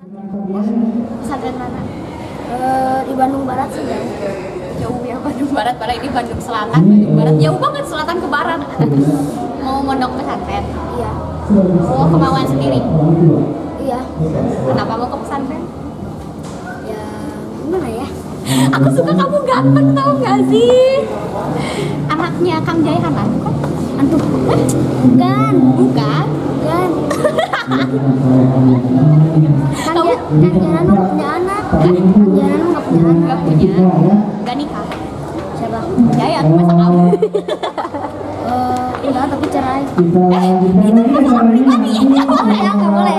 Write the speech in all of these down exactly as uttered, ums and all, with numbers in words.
Pesantren mana? Uh, di Bandung Barat sih ya. Jauh ya Bandung Barat, padahal ini Bandung Selatan, Bandung Barat jauh banget selatan ke barat. Mau mondok pesantren? Iya. Oh, kemauan sendiri? Iya. Kenapa mau ke pesantren? Ya gimana ya? Aku suka kamu ganteng, tau gak sih? Anaknya Kang Jaya Hanan kan? Antum? Bukan. Bukan? Bukan. Kan dia kan Janan nggak punya anak. Kan Janan nggak punya anak. Gak punya? Gak nikah? Siapa? Jaya, aku masa kamu? Eh, enggak tapi cerai. Eh, itu masalah pribadi ya? Gak boleh Ya nggak boleh.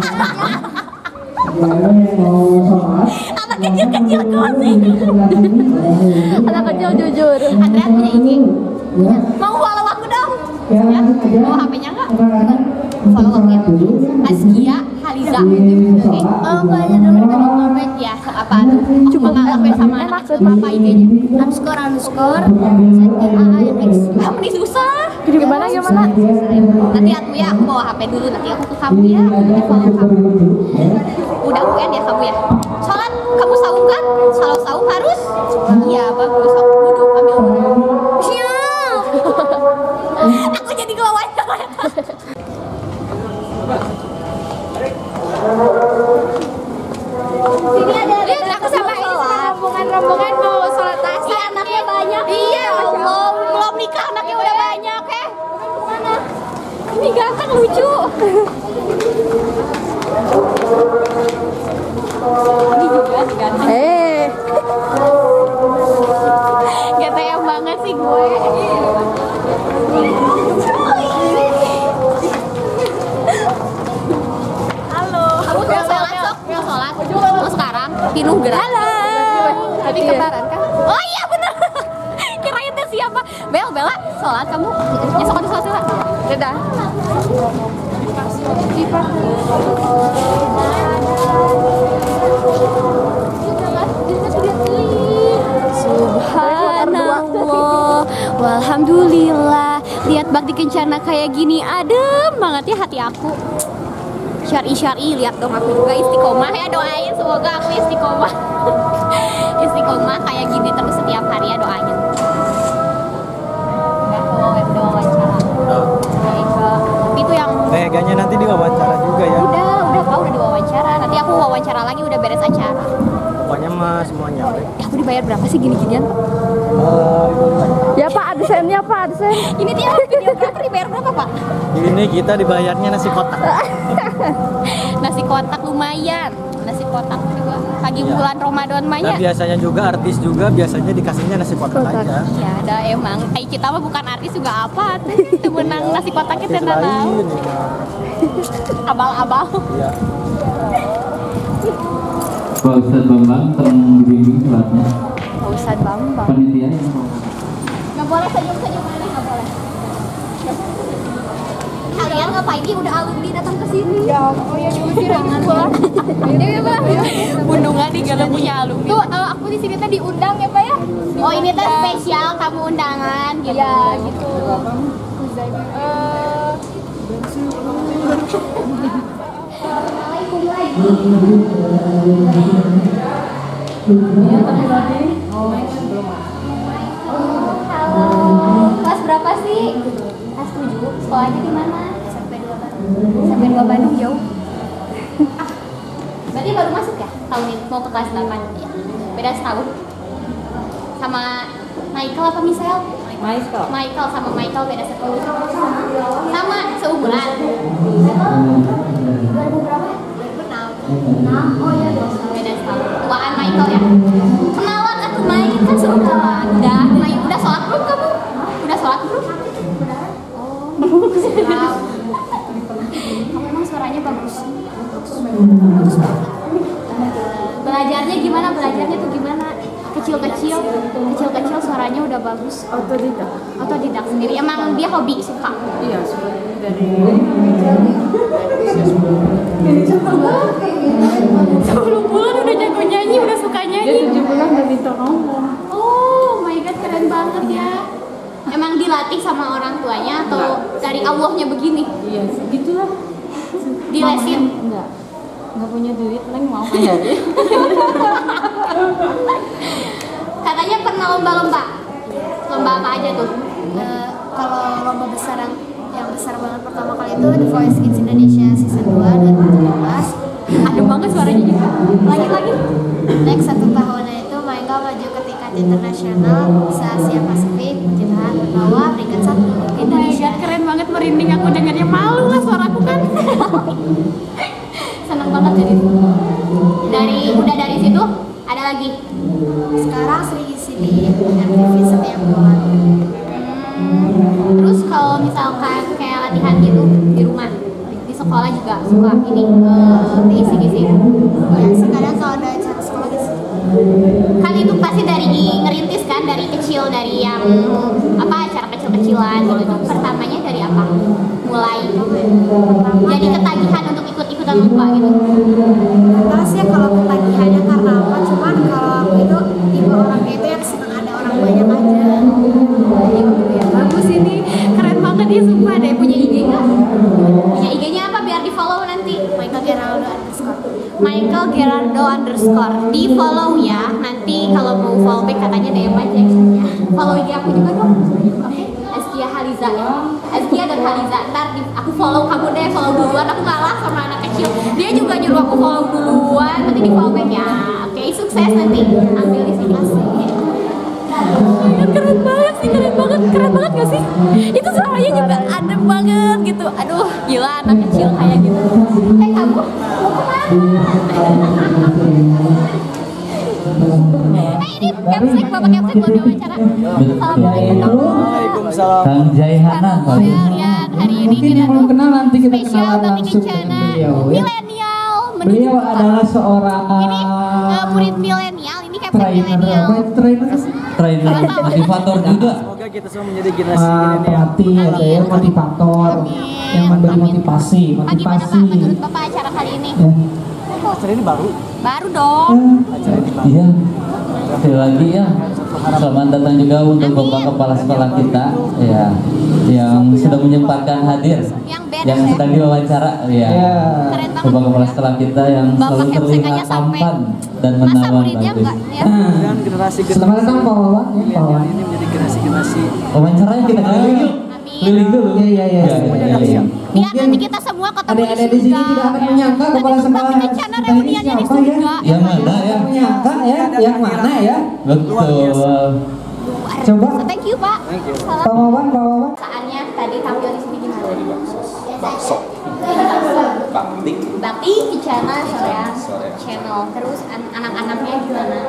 Anak kecil-kecil kok sih? Anak kecil jujur. Andrea punya I G? Mau follow aku dong? Ya? Mau H P-nya nggak? Follow aku ya? Askia Haliza. Oke? Oh kayaknya dulu kita komen. Ya, sok apa tuh? Cuma nggak sampai sama anak apa I G-nya? Underscore underscore Z A A N X. Kamu nih susah. Gimana gimana? Nanti aku ya, aku bawa H P dulu. Nanti aku ke kamu ya. Nanti follow kamu. Udah U N ya kamu ya? Sholat, kamu saum kan? Kalau saum harus? Iya, bagus. Aku wudhu, ambil wudhu. Siap. Aku jadi kewawancara. Sini ada Lihat aku sama ini rombongan-rombongan mau sholat tasya. Iya, anaknya banyak. Iya, Allah. Belum nikah anaknya udah banyak, eh. Mana? Ini ganteng lucu. Ini juga ganteng. Eh. G T M banget sih gue. Halo. Kamu mau sholat sok? Mau sholat? Mau sekarang? Pinuh gerak. Halo. Tadi kembaran kan? Oh iya bener. Kirain teh siapa? Bel, Bella, sholat kamu? Ya sok sholat sholat. Dadah. Subhanallah, walhamdulillah. Lihat bakti kencana kayak gini, adem banget ya hati aku. Syari syari, lihat dong aku juga istiqomah ya, doain semoga aku istiqomah. Istiqomah kayak gini terus setiap hari ya, doain. Udah tuh, udah wawancara. Itu yang Eh, kayaknya nanti diwawancara juga ya. udah, udah kau udah diwawancara. Nanti aku wawancara lagi udah beres acara. Pokoknya mah semuanya. Ya aku dibayar berapa sih gini-ginian? Ya Pak, adsennya Pak, adsen. Ini dia videografer dibayar berapa Pak? Ini kita dibayarnya nasi kotak. Nasi kotak lumayan. Nasi kotak juga pagi Iya. bulan Ramadan mah Nah, ya. biasanya juga artis juga biasanya dikasihnya nasi kotak aja. Ya ada emang. Eh kita mah bukan artis juga apa. Menang nasi kotak kita Artis tahu. lain. Abal-abal. Iya. Pak Ustadz Bambang tolong dibimbing sholatnya. Pak Ustadz Bambang. Panitia yang mau. Nggak boleh senyum-senyum aneh, nggak boleh. Kalian ngapain sih udah alumni datang ke sini? Ya, oh ya diusir jangan gua. Ini ya Pak. Bundungan di galau punya alumni. Tuh, uh, aku di sini teh diundang ya Pak ya. Oh, ini teh spesial kamu undangan gitu. Ya, gitu. Eh Assalamualaikum lagi. Halo. Kelas berapa sih? Kelas tujuh. Sekolahnya di mana? S M P dua Bandung. S M P dua Bandung jauh. Berarti baru masuk ya? Tahun ini mau ke kelas delapan. Ya. Beda setahun. Sama Michael apa Michelle? Michael. Michael sama Michael beda setahun. Sama seumuran. dua ribu berapa? dua ribu enam. enam. Oh iya, beda setahun. Tuaan Michael ya. Kenalan atuh Mike kan seumuran. Udah, Mike udah sholat belum kamu? Udah sholat belum? Oh. Siap. Kamu emang suaranya bagus. Bagus banget. Belajarnya gimana? Belajarnya tuh gimana? Kecil-kecil, kecil-kecil suaranya udah bagus. Otodidak. Otodidak sendiri. Emang dia hobi suka. Iya, sudah dari sepuluh bulan udah jago nyanyi, udah suka dia nyanyi. tujuh bulan udah bisa ngomong. Oh my god, keren banget ya. Emang dilatih sama orang tuanya atau dari Allahnya begini? Iya, segitulah. Dilesin? Enggak. nggak punya duit, neng mau ngajarin. Katanya pernah lomba-lomba. Lomba apa aja tuh? Eh, kalau lomba besar yang, yang besar banget pertama kali itu The Voice Kids Indonesia season dua dua ribu tujuh belas. Ada banget suaranya juga. Lagi-lagi. Next satu tahunnya itu Michael maju ke tingkat internasional se Asia Pasifik, puji Tuhan membawa peringkat satu Indonesia. Keren banget, merinding aku dengarnya, malu lah suaraku kan. Seneng banget jadi. Dari udah dari situ ada lagi. Sekarang sering isi di M T V setiap bulan. Hmm, terus kalau misalkan kayak latihan gitu di rumah, di, di sekolah juga suka ini uh, diisi-isi. Ya sih kadang kalau ada acara sekolah gitu. Kan itu pasti dari ngerintis kan, dari kecil, dari yang apa acara kecil-kecilan gitu. Itu pertamanya dari apa? Mulai jadi ketagihan untuk ikut-ikutan lomba gitu. Nggak sih ya kalau ketagihannya karena apa, cuman kalau aku itu tipe orangnya itu yang senang ada orang banyak aja. Ya, bagus ini, keren banget ya sumpah deh. Punya I G nggak? Punya I G-nya apa biar di follow nanti? Michael Geraldo underscore. Michael Gerardo underscore, di follow ya. Nanti kalau mau follow back katanya D M aja ya. Follow I G aku juga dong. Oke, Azkia Haliza ya. Azkia dan Haliza. Ntar di, aku follow kamu deh, follow duluan. Aku kalah sama anak kecil. Dia juga nyuruh aku follow duluan. Nanti di follow back ya. Oke, sukses nanti. Ambil di sini. Keren banget sih, keren banget, keren banget gak sih? Itu suaranya juga adem banget gitu. Aduh, gila anak kecil kayak gitu. Eh kamu mau kemana? Eh ini Capsek, Bapak Capsek mau diwawancara. Assalamualaikum. Waalaikumsalam. Kang Jaihana Oh ya, lihat hari ini Mungkin kita yang belum tuh kenal nanti kita spesial kenalan tapi langsung kencana dengan beliau ya. milenial menuju Beliau Bapak. adalah seorang Ini uh, murid milenial, ini Capsek trainer, milenial. apa itu trainer? trainer motivator juga. Semoga kita semua menjadi generasi Ah, milenial. pelatih atau ya, motivator Amin. yang memberi Amin. motivasi, Pak, gimana motivasi. Pak menurut Bapak acara kali ini? Ya. Acara ini baru. Baru dong. Eh, Acara ini baru. Iya. Sekali lagi ya. Selamat datang juga untuk Bapak Kepala Sekolah kita ya yang sudah menyempatkan hadir, Yang beda yang ya. sedang diwawancara ya. Ya. Keren banget. Bapak Kepala Sekolah kita yang Bapak selalu Capsek aja terlihat sampai tampan dan masa menawan muridnya bagus. enggak ya? Dan generasi Selamat datang Pak Wawan ya, Pak milenial Wawan. ini menjadi generasi-generasi. Wawancaranya kita keliling yuk. Amin. Keliling dulu. Iya, iya, iya. Ya, ya, ya, ya. Biar Mungkin nanti kita semua ketemu di Adik-adik di sini surga. tidak akan menyangka kepala Nanti sekolah Bapak Kencana kita ini reuniannya di siapa ya? surga. Yang mana ya? Menyangka ya, yang mana ya? Betul. Coba. So, thank you Pak. Thank you. Pak Salam. Wawan, Pak Wawan. Saatnya tadi tampil di sini gimana? Bakso. Bakti. Bakti Kencana Sorean Sorean. Channel. Terus an- anak-anaknya gimana?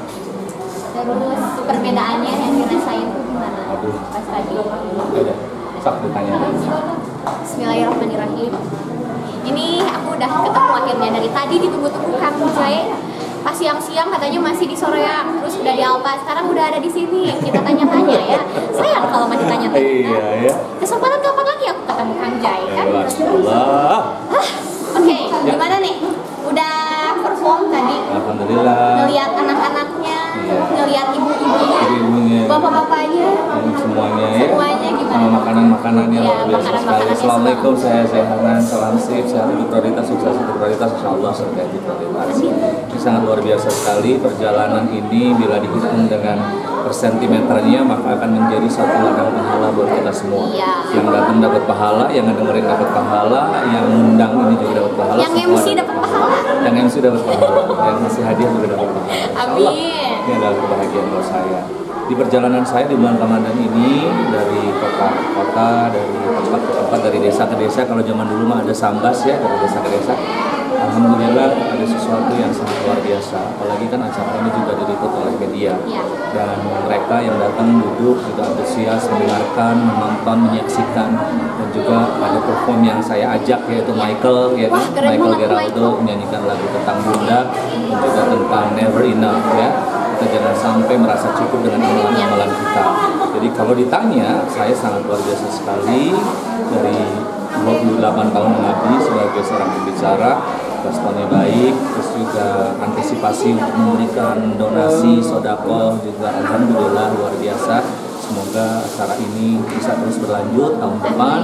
Terus perbedaannya yang dirasain tuh gimana? Aduh. Pas tadi. Udah. Sok ditanya. Bismillahirrahmanirrahim. Ini aku udah ketemu akhirnya, dari tadi ditunggu-tunggu Kang Jai. Pas siang-siang katanya masih di Soreang, terus udah di Alpa, sekarang udah ada di sini. Kita tanya-tanya ya. Sayang kalau masih tanya-tanya. Iya ya. Kesempatan kapan lagi aku ketemu Kang Jai kan? Masya Allah. Hah, Oke, gimana nih? Udah perform tadi, Alhamdulillah. ngelihat anak-anaknya, Iya. ngelihat ibu-ibunya, Ibu-ibunya. bapak-bapaknya, Hmm, semuanya ya. semuanya Sama gimana? makanan-makanannya Iya, luar biasa sekali. makanan-makanannya Assalamualaikum, saya saya Hanan, salam sip, sehat itu prioritas, sukses itu prioritas, insya Allah surga itu prioritas. Ini sangat luar biasa sekali perjalanan ini, bila dihitung dengan persentimeternya maka akan menjadi satu ladang pahala buat kita semua. Iya. Yang datang dapat pahala, yang dengerin dapat pahala, yang undang ini juga dapat pahala. Yang semua M C dapat pahala. Yang M C dapat pahala, yang ngasih hadiah juga dapat pahala. Insya Allah, Amin. ini adalah kebahagiaan buat saya. Di perjalanan saya di bulan Ramadan ini, dari kota ke kota, dari tempat ke tempat, dari desa ke desa. Kalau zaman dulu mah ada sambas ya, dari desa ke desa. Alhamdulillah ada sesuatu yang sangat luar biasa. Apalagi kan acara ini juga diliput oleh media. Iya. Dan mereka yang datang duduk juga antusias mendengarkan, menonton, menyaksikan, dan juga ada perform yang saya ajak yaitu Michael, yaitu Wah, keren Michael banget, Geraldo Michael. menyanyikan lagu tentang Bunda dan juga tentang Never Enough ya. Kita jangan sampai merasa cukup dengan amalan-amalan kita. Jadi kalau ditanya, saya sangat luar biasa sekali dari dua puluh delapan tahun mengabdi sebagai seorang pembicara, responnya baik, terus juga antisipasi untuk memberikan donasi, sodako juga alhamdulillah luar biasa. Semoga acara ini bisa terus berlanjut tahun depan. Amin.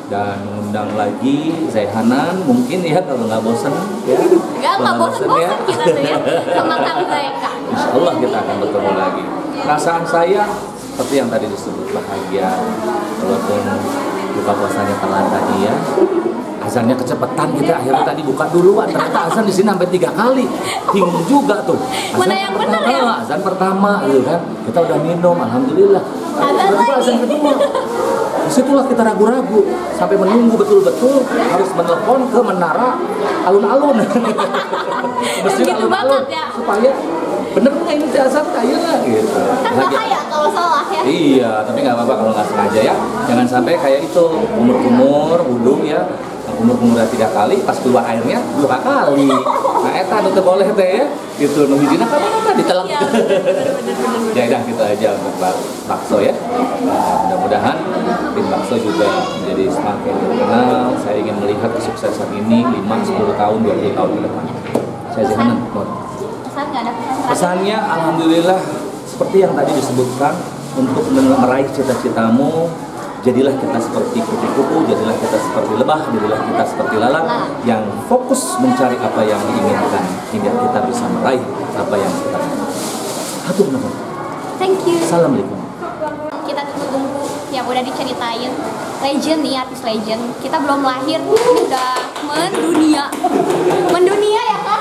dan mengundang lagi Zaihanan mungkin ya kalau nggak bosen ya. Enggak, nggak bosen-bosen kita tuh ya sama Kang Zaika. Insya Allah kita akan bertemu lagi. Perasaan saya seperti yang tadi disebut bahagia, walaupun buka puasanya telat tadi ya. Azannya kecepatan kita akhirnya tadi buka duluan, ternyata azan di sini sampai tiga kali, bingung juga tuh. Azan Mana yang bener ya? pertama, azan pertama, gitu kan? Kita udah minum, alhamdulillah. Azan Kedua, lagi. azan kedua. Disitulah kita ragu-ragu sampai menunggu betul-betul harus menelpon ke menara alun-alun. Mesin Gitu alun-alun banget ya. supaya bener nggak ini teh azan kayak lah gitu. Kan Lagi- bahaya kalau salah ya. Iya, tapi nggak apa-apa kalau nggak sengaja ya. Jangan sampai kayak itu umur-umur wudhu ya, umur-umur tiga kali, pas keluar airnya dua kali. Nah, eta itu boleh teh ya. Gitu, nunggu jina kapan apa ditelak. Iya, bener-bener. Ya udah gitu aja untuk bak- bakso ya. Nah, mudah-mudahan tim bakso juga menjadi semakin terkenal. Saya ingin melihat kesuksesan ini lima, sepuluh tahun, dua puluh tahun ke depan. Saya Zaihanan. Pesan nggak ada pesan terakhir? Pesannya alhamdulillah seperti yang tadi disebutkan, untuk meraih cita-citamu jadilah kita seperti kupu-kupu, jadilah kita seperti lebah, jadilah kita seperti lalat yang fokus mencari apa yang diinginkan hingga kita bisa meraih apa yang kita inginkan. Hatur nuhun. Thank you. Assalamualaikum. Kita tunggu-tunggu yang udah diceritain legend nih, artis legend. Kita belum lahir ini udah mendunia, mendunia ya kan?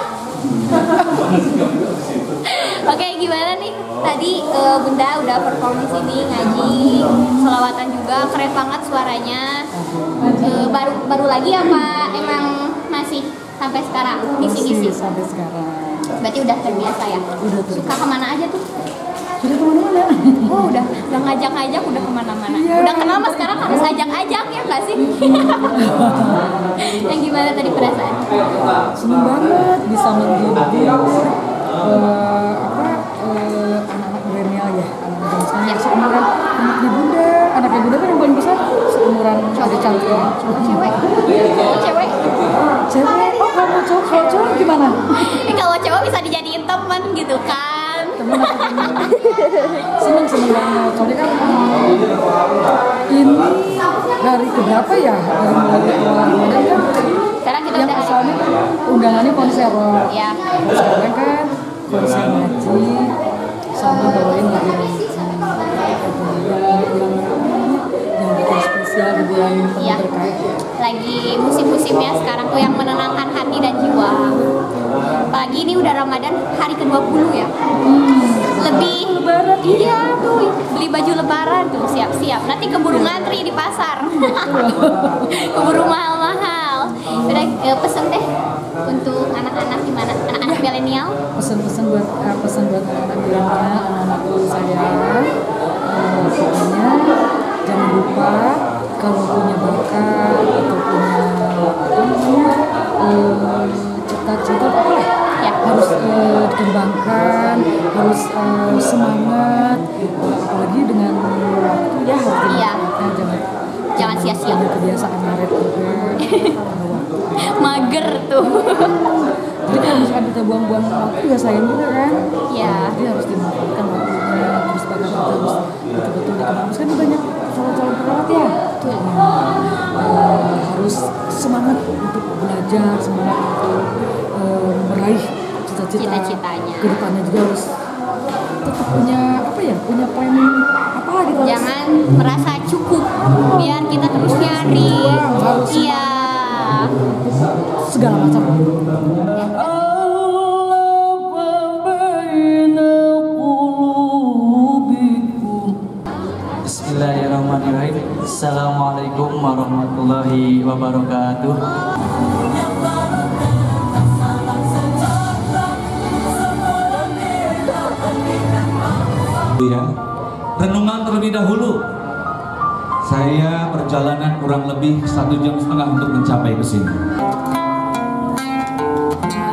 Oke, gimana nih? Tadi eh, Bunda udah perform di sini, ngaji, selawatan juga, keren banget suaranya. Eh, baru baru lagi apa emang masih sampai sekarang ngisi-ngisi? Sampai sekarang. Berarti udah terbiasa ya? Udah terbiasa. Suka kemana aja tuh? Sudah kemana-mana. Oh udah, udah ngajak-ngajak, udah kemana-mana. Iya. Udah kenal mas sekarang harus ajak-ajak ya nggak sih? Yang gimana tadi perasaan? Seneng banget bisa menghibur eh, apa eh, anak-anak milenial ya, anak-anak zaman sekarang yang seumuran anaknya Bunda, anaknya Bunda kan yang paling besar seumuran ada cantik. Cowok cewek? Oh cewek? Cewek, oh kamu cowok, kalau cowok gimana? Eh kalau cowok bisa dijadiin temen gitu kan? Temen apa temen? Seneng seneng banget. Soalnya kan ini hari keberapa ya? Dari mulai awal Ramadan kan Sekarang kita yang udah asalnya kan undangannya konser rock. ya. Sekarang kan konser ngaji sama bawain lagu yang yang bikin spesial di bulan Iya. berkah. Lagi musim-musimnya sekarang tuh yang menenangkan hati dan jiwa. Apalagi ini udah Ramadan hari ke dua puluh ya. Lebih lebaran. Iya tuh, beli baju lebaran tuh siap-siap. Nanti keburu ngantri di pasar. Keburu mahal-mahal. Udah eh, pesen deh untuk anak-anak gimana? Anak-anak milenial. Pesan-pesan buat uh, pesan buat anak-anak milenial, anak-anak saya, uh, pokoknya jangan lupa kalau punya bakat atau punya apa namanya uh, cita-cita apa lah, Ya. harus uh, dikembangkan, harus uh, semangat, uh, apalagi dengan waktu ya harus Iya. dimanfaatkan, jangan Jangan sia-sia. ada kebiasaan ngaret juga. Mager tuh. Jadi kalau misalkan kita buang-buang waktu ya sayang juga kan. Ya. Jadi harus dimanfaatkan waktunya, terus bakat kita harus betul-betul dikembangkan. Kan banyak calon-calon perawat ya. Uh, harus semangat untuk belajar, semangat untuk uh, meraih cita-cita. Cita-citanya. Kedepannya juga harus tetap punya apa ya, punya planning apa gitu. harus- Jangan merasa cukup biar kita terus nyari. Harus Iya. segala macam. Bismillahirrahmanirrahim. Assalamualaikum warahmatullahi wabarakatuh. Ya, renungan terlebih dahulu. Saya perjalanan kurang lebih satu jam setengah untuk mencapai ke sini.